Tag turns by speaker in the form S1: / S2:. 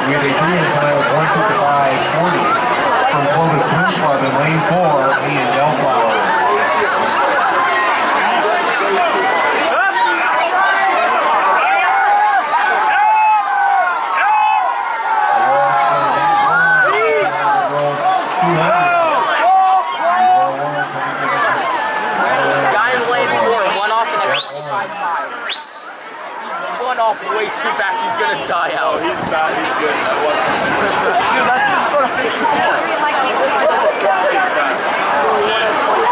S1: We had a green time of 155.40 from Clovis Swim Club in lane 4, Ian Delflower.
S2: Off way too fast, he's gonna die out.
S3: Oh, he's not, he's good. That wasn't.
S2: Dude, that's just sort of 54.